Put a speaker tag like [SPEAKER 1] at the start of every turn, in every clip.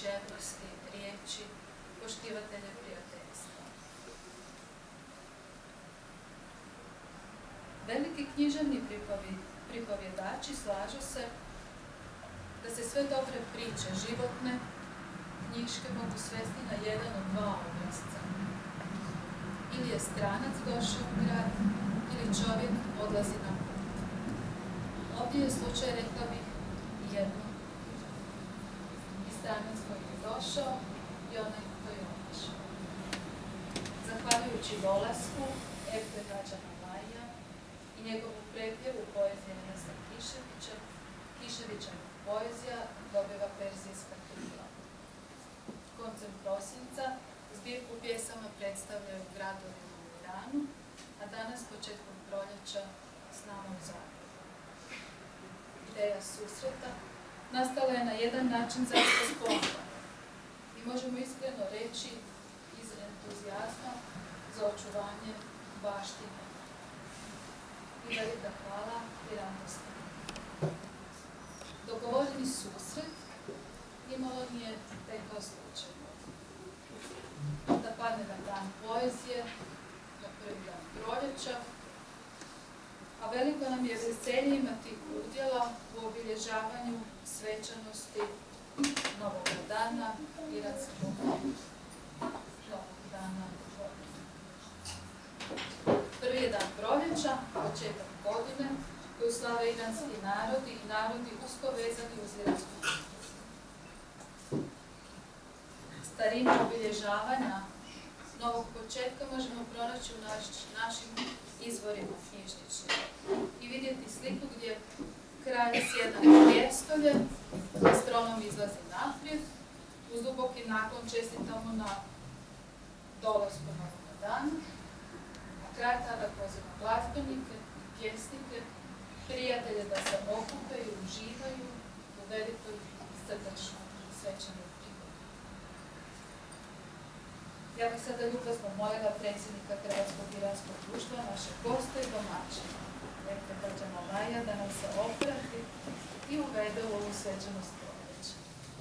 [SPEAKER 1] književnosti, riječi, poštivatelja prijateljstva. Veliki književni pripovjedači slažu se da se sve dobre priče, životne, knjiške mogu svesti na jedan od dva obrazca. Ili je stranac došao u grad, ili čovjek odlazi na put. Ovdje je slučaj, rekla bih, jedno. I stranac koji je došao i onaj koji je otišao. Zahvaljujući dolasku Epe Hadžana Maja i njegovu prepjevu poezije Enesa Kiševića poezija dobiva perzijska krila. Koncem prosinca zbirku pjesama predstavljaju gradovi u Iranu, a danas početkom proljeća s nama u Zagrebu. Ideja susreta nastala je na jedan način zaista spontano i možemo iskreno reći iz entuzijazma za očuvanje baštine. I velika hvala i radost. Dogovoreni susret nimalo nije tekao slučajno. Da padne na dan poezije, na prvi dan proljeća, a veliko nam je veselje imati udjela u obilježavanju svečanosti Novog dana iranskog Novog dana godine. Prvi je dan proljeća, početak godine, koju slave iranski narodi i narodi usko vezani uz iransku kulturu. Starinu obilježavanja novog početka možemo pronaći u našim izvorima knjižničnim i vidjeti sliku gdje kralj sjeda na prijestolje, astronom izlazi naprijed, uz duboki naklon čestita mu na dolasku Novog dana, a kralj tada poziva glazbenike, pjesnike, prijatelje da se okupe i uživaju u velikoj srdačnoj svečanoj prigodi. Ja bih sada ljubazno molila predsjednika Hrvatskog iranskog društva, naše goste i domaćina, Epe Hadžana Maja, da nam se obrati i uvede u ovu svečanost proljeća.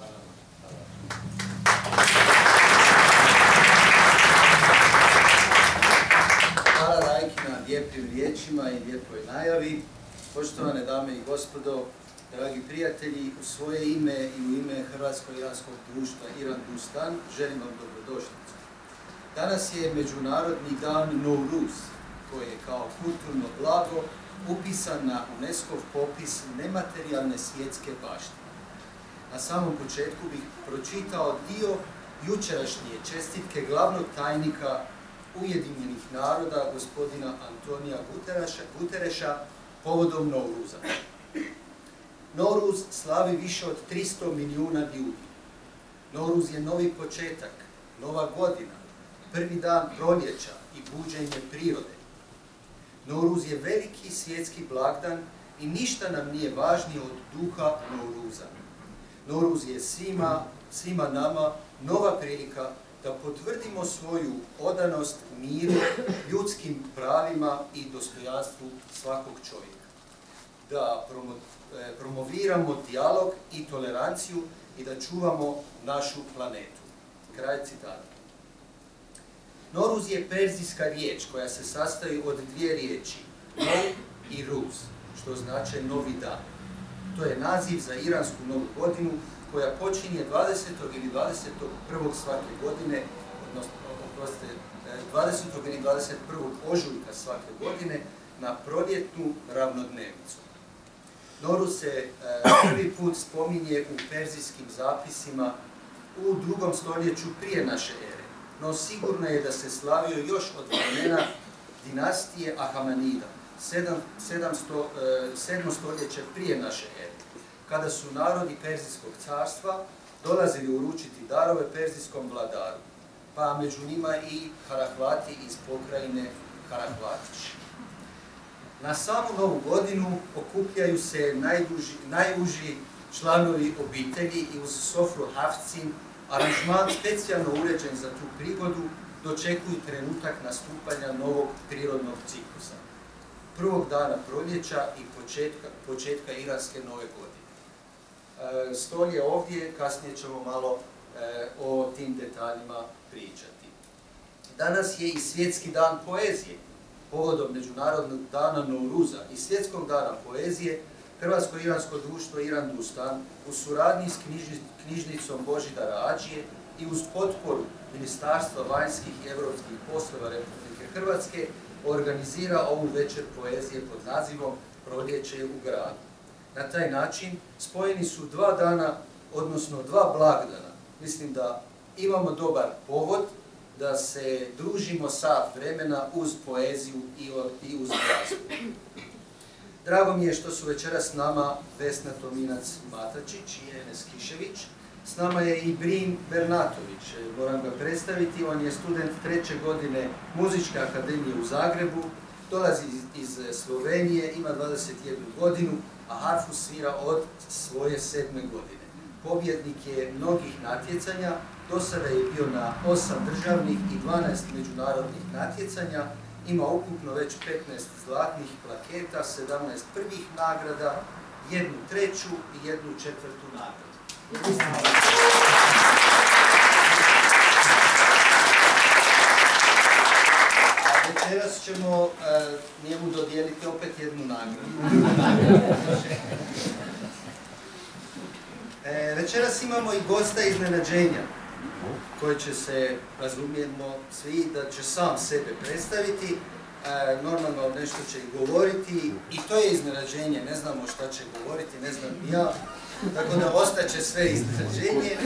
[SPEAKER 2] Hvala Rajki na lijepim riječima i lijepoj najavi. Poštovane dame i gospodo, dragi prijatelji, u svoje ime i u ime Hrvatsko-iranskog društva Iran Dustan želim vam dobrodošlicu. Danas je Međunarodni dan Novruz, koji je kao kulturno blago upisan na UNESCO popis nematerijalne svjetske baštine. Na samom početku bih pročitao dio jučerašnje čestitke glavnog tajnika Ujedinjenih naroda, gospodina Antonija Gutereša, povodom Novruza. Novruz slavi više od 300 milijuna ljudi. Novruz je novi početak, nova godina, prvi dan proljeća i buđenje prirode. Novruz je veliki svjetski blagdan i ništa nam nije važnije od duha Novruza. Novruz je svima nama nova prilika da potvrdimo svoju odanost miru, ljudskim pravima i dostojanstvu svakog čovjeka. Da promoviramo dijalog i toleranciju i da čuvamo našu planetu. Kraj citata. Novruz je perzijska riječ koja se sastoji od dvije riječi, nov i ruz, što znače novi dan. To je naziv za iransku novu godinu koja počinje 20. ili 21. svake godine, odnosno 20. ili 21. ožujka svake godine na proljetnu ravnodnevnicu. Novruz se prvi put spominje u perzijskim zapisima u 2. stoljeću prije naše ere, no sigurno je da se slavio još od vremena dinastije Ahamanida, 7. stoljeće prije naše ere, kada su narodi Perzijskog carstva dolazili uručiti darove perzijskom vladaru, pa među njima i Harahvati iz pokrajine Harahvatić. Na samu novu godinu okupljaju se najuži članovi obitelji i uz sofru Hafcin, aranžman specijalno uređen za tu prigodu, dočekuju trenutak nastupanja novog prirodnog ciklusa, prvog dana proljeća i početka iranske nove godine. Stol je ovdje, kasnije ćemo malo o tim detaljima pričati. Danas je i Svjetski dan poezije, povodom Međunarodnog dana Nouruza i Svjetskog dana poezije. Hrvatsko-iransko društvo Iran Dustan u suradnji s knjižnicom Božidara Adžije i uz potporu Ministarstva vanjskih i europskih poslova Republike Hrvatske organizira ovu večer poezije pod nazivom Proljeće u gradu. Na taj način spojeni su 2 dana, odnosno 2 blagdana. Mislim da imamo dobar povod da se družimo sat vremena uz poeziju i uz glazbu. Drago mi je što su večeras s nama Vesna Tominac-Matačić i Enes Kišević. S nama je i Brin Bernatović, moram ga predstaviti, on je student 3. godine Muzičke akademije u Zagrebu, dolazi iz Slovenije, ima 21 godinu, a harfu svira od svoje 7. godine. Pobjednik je mnogih natjecanja, do sada je bio na 8 državnih i 12 međunarodnih natjecanja, ima ukupno već 15 zlatnih plaketa, 17 prvih nagrada, 1 treću i 1 četvrtu nagradu. A večeras ćemo njemu dodijeliti opet 1 nagradu. Večeras imamo i gosta iznenađenja, koji će se, razumijemo svi, da će sam sebe predstaviti, normalno nešto će i govoriti i to je iznenađenje, ne znamo šta će govoriti, ne znam i ja, tako da ostaće sve iznenađenje.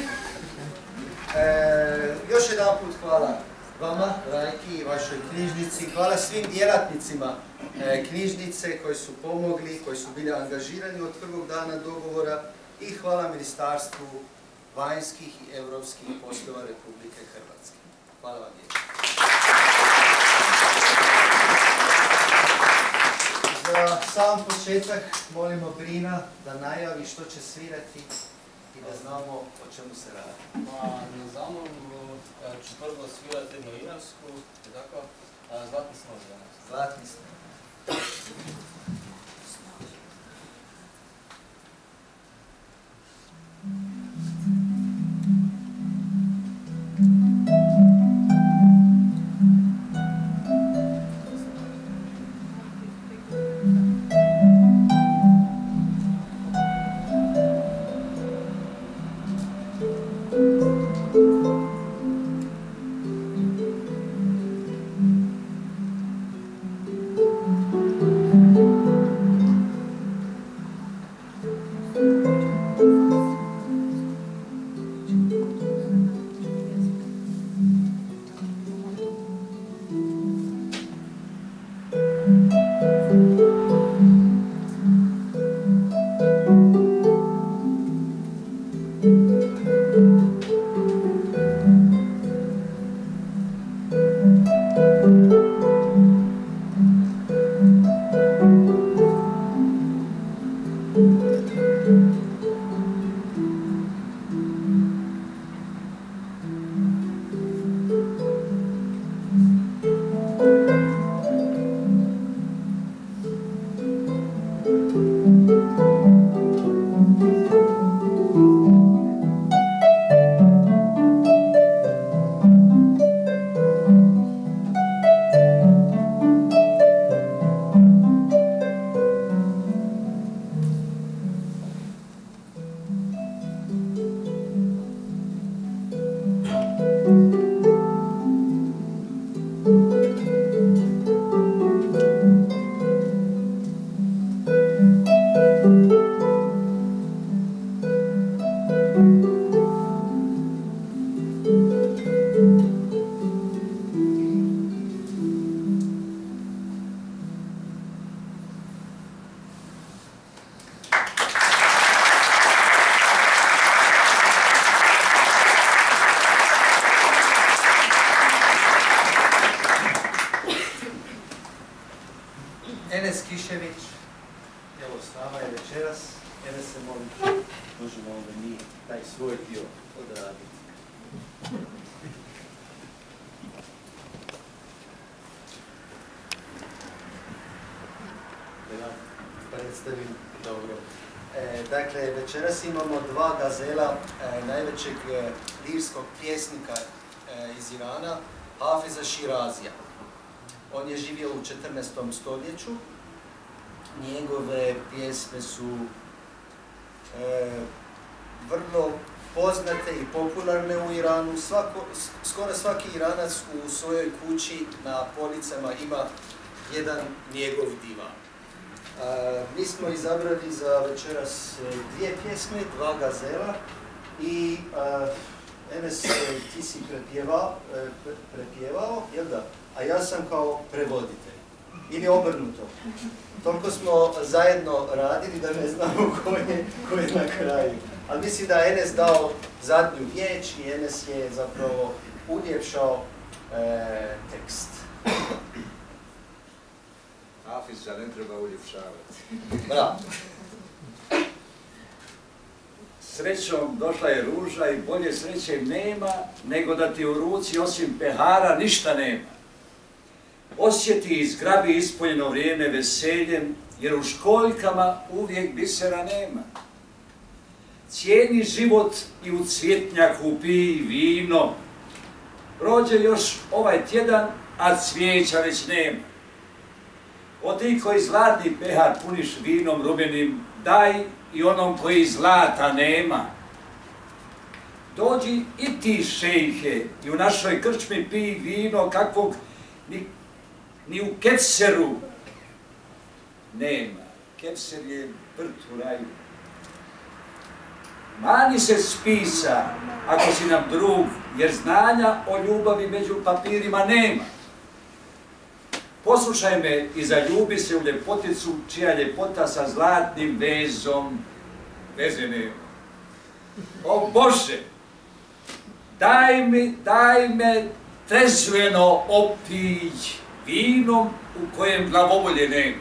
[SPEAKER 2] Još jedan put hvala vama, Rajki, i vašoj knjižnici, hvala svim djelatnicima knjižnice koji su pomogli, koji su bili angažirani od prvog dana dogovora i hvala Ministarstvu vanjskih i europskih poslova Republike Hrvatske. Hvala vam lijepo. Za sam početak molimo Brina da najavi što će svirati i da znamo o čemu se radi.
[SPEAKER 3] Na zamolbu ću prvo svirati jednu iransku, tako, Zlatni snov danas.
[SPEAKER 2] Zlatni snov. Enes Kišević, evo s nama je večeras. Enes se molim, možemo onda mi taj svoj dio odraditi. Da vam predstavim dobro. Dakle, večeras imamo dva gazela najvećeg lirskog pjesnika iz Irana, Hafiza Širazija. On je živio u 14. stoljeću. Njegove pjesme su vrlo poznate i popularne u Iranu. Skoro svaki Iranac u svojoj kući na policama ima jedan njegov divan. Mi smo izabrali za večeras dvije pjesme, dva gazela i Enes, ti si prepjevao, jel da? A ja sam kao prevoditelj. Ili obrnuto. Toliko smo zajedno radili da ne znamo ko je na kraju. Ali mislim da je Enes dao zadnju riječ i Enes je zapravo uljepšao tekst.
[SPEAKER 4] Hafiza ne treba uljepšavati.
[SPEAKER 2] Bravo.
[SPEAKER 4] Srećom došla je ruža i bolje sreće nema nego da ti u ruci osim pehara ništa nema. Osjeti i zgrabi ispoljeno vrijeme veseljem, jer u školjkama uvijek bisera nema. Cijeni život i u cvjetnjaku pij vino. Prođe još ovaj tjedan, a cvijeća već nema. Od ti koji zlatni pehar puniš vinom rumenim, daj i onom koji zlata nema. Dođi i ti, šejhe, i u našoj krčmi pij vino kakvog ni u Kevseru nema. Kevser je vrt u raju. Mani se spisa, ako si nam drug, jer znanja o ljubavi među papirima nema. Poslušaj me i zaljubi se u ljepoticu, čija ljepota sa zlatnim vezom veze nema. O Bože, daj me trezveno opij vinom u kojem glavobolje nema.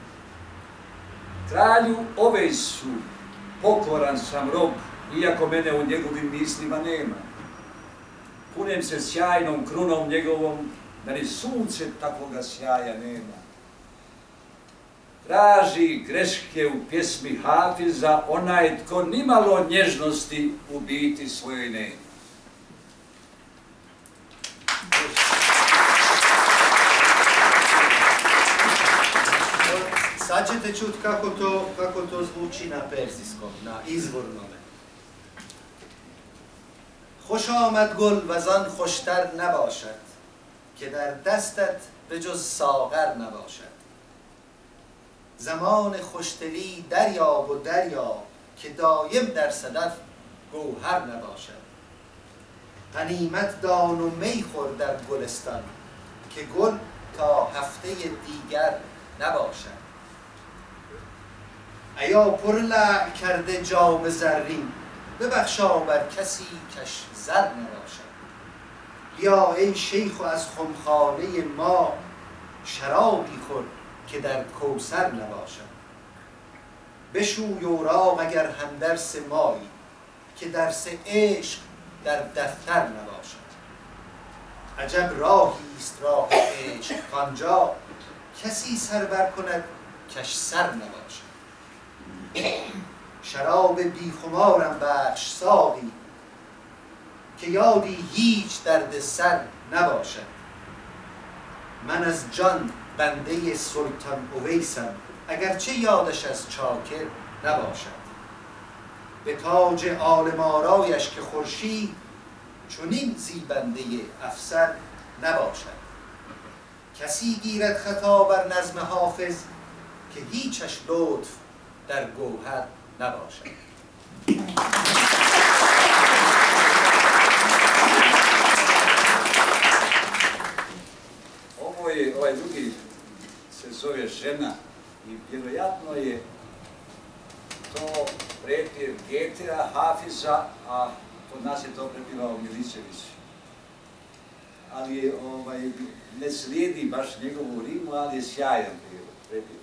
[SPEAKER 4] Kralju Ovejsu pokoran sam rob, iako mene u njegovim mislima nema. Kunem se sjajnom krunom njegovom, da ni sunce takvoga sjaja nema. Traži greške u pjesmi Hafiza onaj tko nimalo nježnosti u biti svojoj nema.
[SPEAKER 2] Sad ćete čuti kako to zvuči na perzijskom, na izvornome. خوش آمد گل وزان خوشتر نباشد که در دستت به جز ساغر نباشد. زمان خوشدلی دریاب و دریاب که دایم در صدف گوهر نباشد. غنیمت دان و می خور در گلستان که گل تا هفته دیگر نباشد. ایا پر لعل کرده جام زرین ببخشا بر کسی کش زر نباشد. یا ای شیخ از خمخانه ما شرابی خور که در کوثر نباشد. بشوی اوراق اگر هم درس مایی که درس عشق در دفتر نباشد. عجب راهی است راه عشق کانجا کسی سر بر کند کش سر نباشد. شراب بیخمارم بخش ساقی که یادی هیچ درد سر نباشد. من از جان بنده سلطان اویسم اگرچه یادش از چاکر نباشد. به تاج عالم آرایش که خورشید چنین زیبنده افسر نباشد. کسی گیرد خطا بر نظم حافظ که هیچش لطف در گوهر نباشد.
[SPEAKER 4] Ovaj drugi se zove Žena i vjerojatno je to prepjev Getea, Hafiza, a kod nas je to prepjevao Miličević. Ali ne slijedi baš njegovu rimu, ali je sjajan prepjev.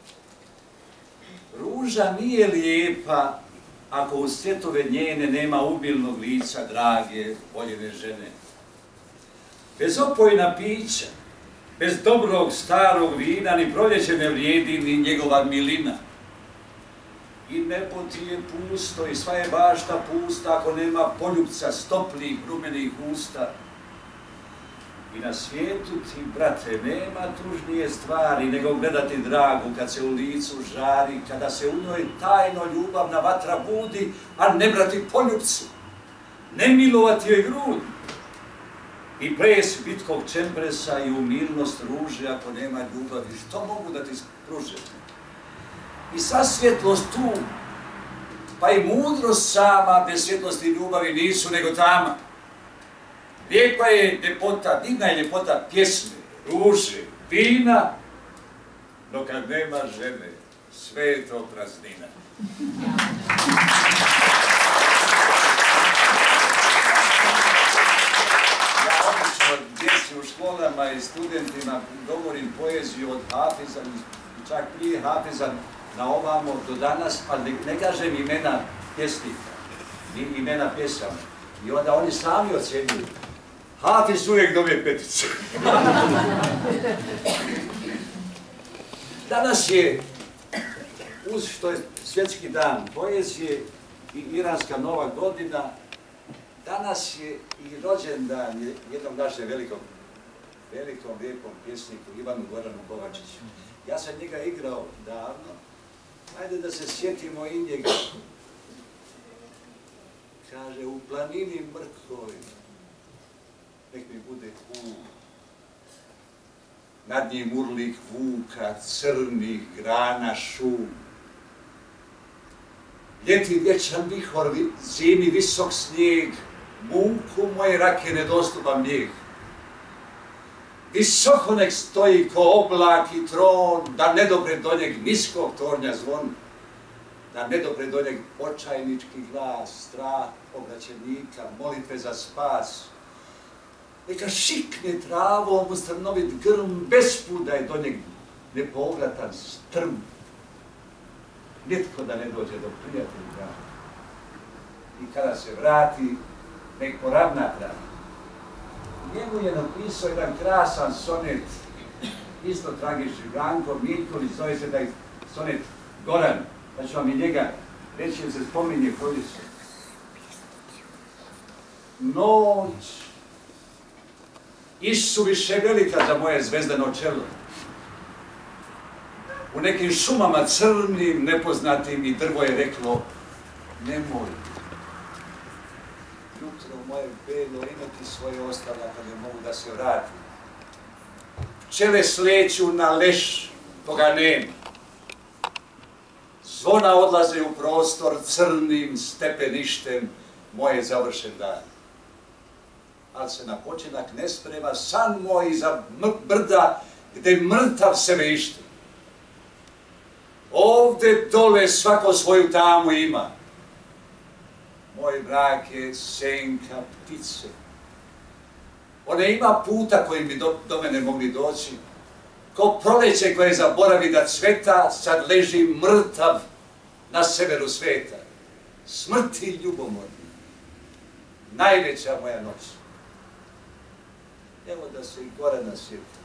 [SPEAKER 4] Ruža nije lijepa ako uz cvjetove njene nema ubilnog lica drage, voljene žene. Bez opojna pića, bez dobrog starog vina, ni proljeće ne vrijedi, ni njegova milina. I nebo ti je pusto, i sva je bašta pusta, ako nema poljupca stoplih, rumenih usta. I na svijetu ti, brate, nema tužnije stvari nego gledati dragu kad se u licu žari, kada se u njoj tajno ljubavna vatra budi, a ne brati poljupcu, ne milovati joj grud. I ples bitkog čempresa i umilnost ruže ako nema ljubavi, što mogu da ti pruže? I sva svjetlost tu, pa i mudrost sama bez svjetlosti i ljubavi nisu nego tama. Lijepa je ljepota, divna je ljepota pjesme, ruže, vina, no kad nema žene, sve je to praznina. Ja obično djeci u školama i studentima govorim poeziju od Hafiza, čak prije Hafiza na ovamo do danas, ali ne kažem imena pjesnika, ni imena pjesama. I onda oni sami ocjenjuju. Hafiz uvijek dobije peticu. Danas je, uz što je svjetski dan poezije i iranska nova godina, danas je i rođendan jednog našeg velikom lijepom pjesniku, Ivanu Goranu Kovačiću. Ja sam njega igrao davno, ajde da se sjetimo i njega. Kaže, u planini mrtvoj, nek mi bude kum, nad njim urlik vuka, crnih grana šum. Ljeti vječan vihor, zimi visok snijeg, muku moje rake nedostupan bijeg. Visoko nek stoji ko oblak i tron, da ne dopre do njeg niskog tornja zvon, da ne dopre do njeg očajnički glas, strah obraćenika, molitve za spas. Neka šikne travom u strnovit grm, bez puda je do njeg nepovratan strm. Nitko da ne dođe do prijatelja. I kada se vrati, nek poravna travi. Njemu je napisao jedan krasan sonet, isto tragični, Branko Miljković, zove se taj sonet Goran, pa ću vam i njega reći, jer se spominje koji su. Noć, isuviše velika za moje zvezdano čelo. U nekim šumama crnim, nepoznatim i drvo je reklo, nemoj. Jutro moje belo imati svoje ostavlja kad ne mogu da se vrati. Pčele sleću na leš, toga nema. Zvona odlaze u prostor crnim stepeništem, moje završen dan. Ali se na počinak ne sprema san moj iza brda, gde mrtav sebe ište. Ovde dole svako svoju tamu ima. Moj brak je senka ptice. Ona ima puta kojim bi do mene mogli doći. Ko proleće koje zaboravi da cveta, sad leži mrtav na severu sveta. Smrti ljubomorni. Najveća moja noć. Evo da se i Gorana sjeti.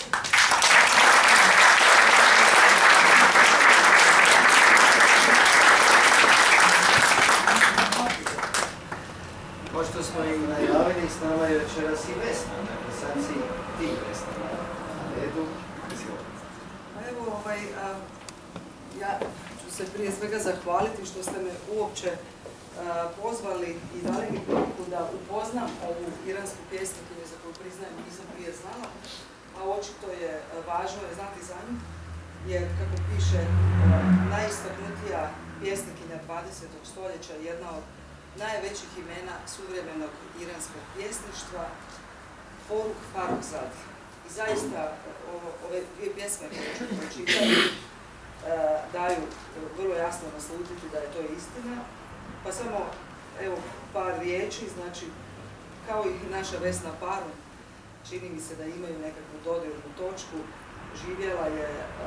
[SPEAKER 2] Pošto smo i najavili, s nama je večeras i Vesna, dakle sad si ti Vesna na redu.
[SPEAKER 5] Pa evo, ja ću se prije svega zahvaliti što ste me uopće pozvali i dali mi priliku da upoznam ovu iransku pjesnikinju za koju priznajem nisam prije znala, a očito je važno je znati za nju, jer kako piše najistaknutija pjesnikinja 20. stoljeća, jedna od najvećih imena suvremenog iranskog pjesništva, Forugh Farrokhzad. I zaista ove dvije pjesme koje ću pročitati daju vrlo jasno naslutiti da je to istina. Pa samo, evo, par riječi, znači, kao i naša Vesna Parun, čini mi se da imaju nekakvu dodirnu točku, živjela je,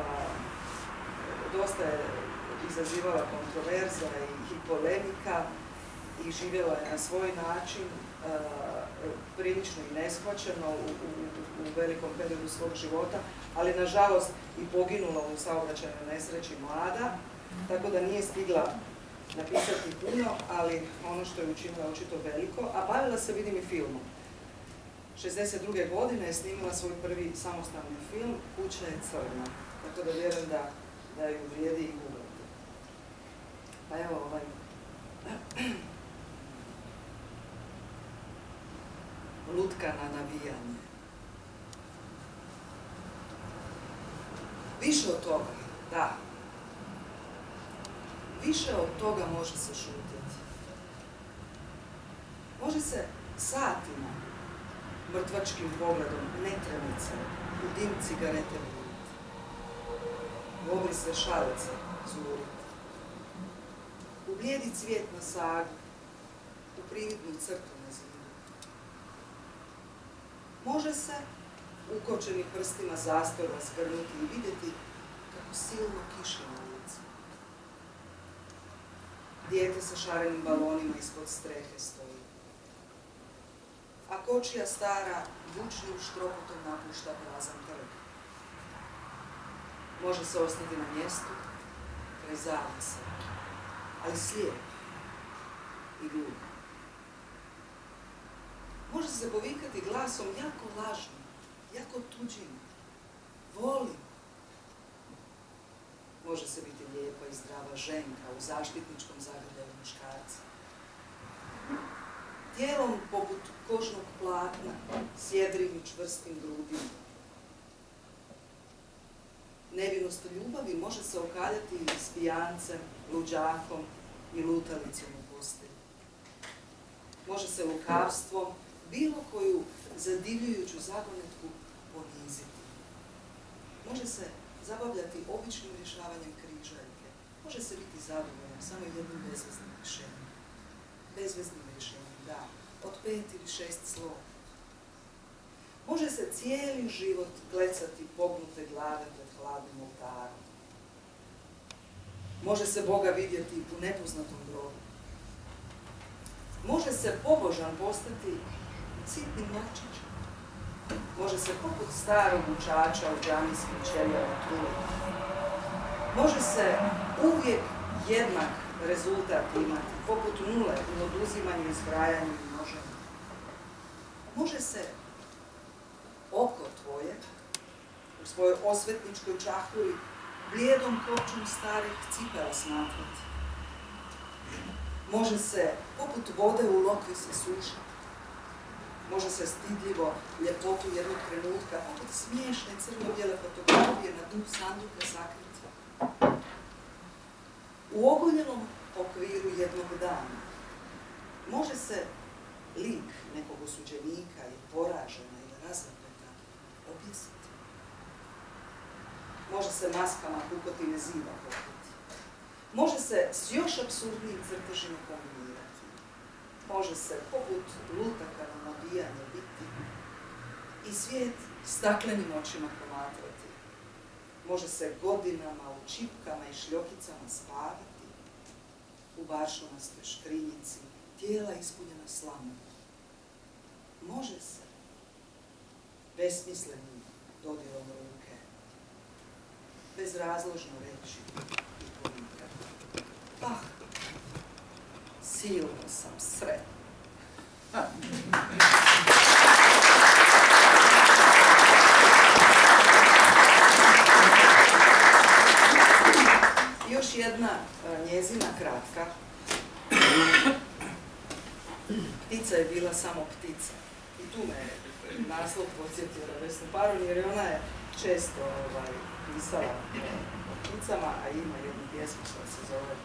[SPEAKER 5] dosta je izazivala kontroverza i polemika i živjela je na svoj način, prilično i neshvaćeno u velikom periodu svog života, ali nažalost i poginula u saobraćajnoj nesreći mlada. tako da nije stigla napisati puno, ali ono što je učinila očito veliko, a bavila se, vidim, i filmom. 62. godine je snimila svoj prvi samostalni film Kuća je crna, tako da vjerujem da ju vrijedi i googlati. Pa evo lutka na navijanje. Više od toga, da. Više od toga može se šutjeti. Može se satima, mrtvačkim pogledom, netremice, u dim cigarete vidjeti. Mogli se šalice zuriti. U blijedi cvijet na sagu, u prividnu crtu na zidu. Može se ukočenim prstima zastor razgrnuti i vidjeti kako silno kiši na ulici. Dijete sa šarenim balonima ispod strehe stoji. A kočija stara bučnim štropotom napušta prazan trg. Može se ostati na mjestu, kraj zavisa, ali slijep i glup. Može se povikati glasom jako lažnim, jako tuđim. Volim. Može se biti lijepa i zdrava ženka u zaštitničkom zagrljaju muškarca. Tijelom poput kožnog platna, s jedrim i čvrstim grudima. Nevinost ljubavi može se okaljati s pijancem, luđakom i lutalicom u postelji. Može se lukavstvom bilo koju zadivljujuću zagonetku poniziti. Može se zabavljati običnim rješavanjem križaljke. Može se biti zadovoljan samo jednim bezveznim rješenjem. Bezveznim rješenjem, da, od 5 ili 6 slova. Može se cijeli život klecati pognute glave pred hladnim oltarom. Može se Boga vidjeti u nepoznatom grobu. Može se pobožan postati sitnim mlačićem. Može se poput starog učača u džamijskim ćelijama truliti. Može se uvijek jednak rezultat imati, poput nule u oduzimanju, izbrajanju i množenju. Može se oko tvoje u svojoj osvetničkoj čahuri blijedom kopčom starih cipela smatrati. Može se poput vode u lokvi se sušati. Može se stidljivo ljepotu jednog trenutka, poput smiješne crno-bijele fotografije na dnu sanduka sakriti. U ogoljenom okviru jednog dana može se lik nekog osuđenika ili poražena ili razapeta objesiti. Može se maskama pukotine ziva pokriti. Može se s još apsurdnijim crtežima kombinirati. Može se poput lutaka na nabijanje biti i svijet staklenim očima promatrati. Može se godinama u čipkama i šljokicama spavati, u bašumastoj škrinjici, tijela ispunjena slamom. Može se besmislenim dodirom ruke, bezrazložno reći i povikati. Ah, silno sam sretna. Još jedna njezina kratka. Ptica je bila samo ptica. I tu me je naslov podsjetio na Vesnu Parun, jer ona je često pisala o pticama, a ima jednu pjesmu koja se zove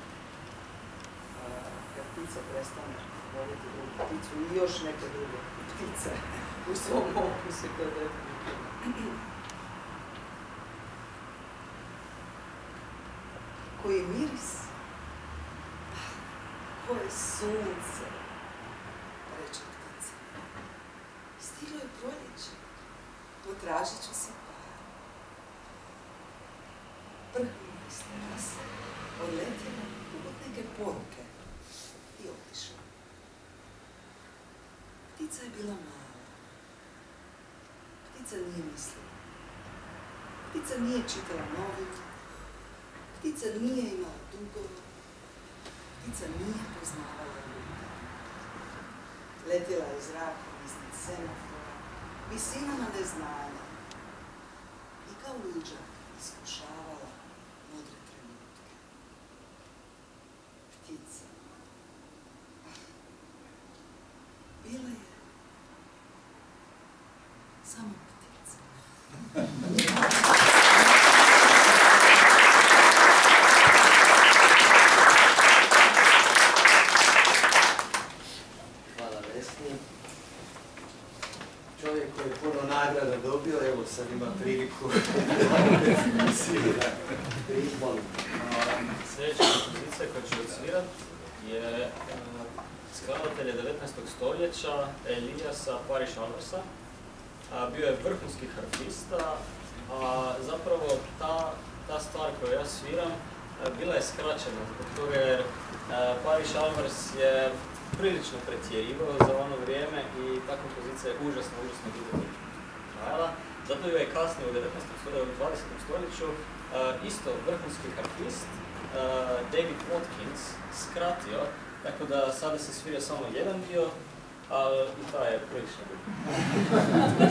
[SPEAKER 5] Kad ptica prestane voliti drugu pticu i još neke druge ptice u svom opusu koje definitivno. Koji miris, koje sunce, reče ptica. Stiglo je proljeće, potražit ću si par. Prhnula iz terase, odletjela poput neke poruke i otišla. Ptica je bila mala. Ptica nije mislila. Ptica nije čitala novine. Ptica nije imala dugova, ptica nije poznavala ljude. Letjela je zrakom iznad semafora, visinama neznanja i kao luđak iskušavala mudre trenutke. Ptica. Bila je samo ptica.
[SPEAKER 2] Hvala Vesni. Čovjek koji je puno nagrada dobio, evo sad ima priliku molim.
[SPEAKER 3] Sljedeća kompozicija koju ću odsvirat je skladatelja 19. stoljeća Eliasa Parrish Alvarsa. Bio je vrhunski harfista, a zapravo ta stvar koju ja sviram bila je skraćena zbog toga jer Parrish Alvars je prilično pretjerivao za ono vrijeme i ta kompozicija je užasno dugo trajala. Zato je kasnije u 19. stoljeću, u 20. stoljeću isto vrhunski harfist David Watkins skratio, tako da sada se svira samo jedan dio, ali i ta je prilično dugo.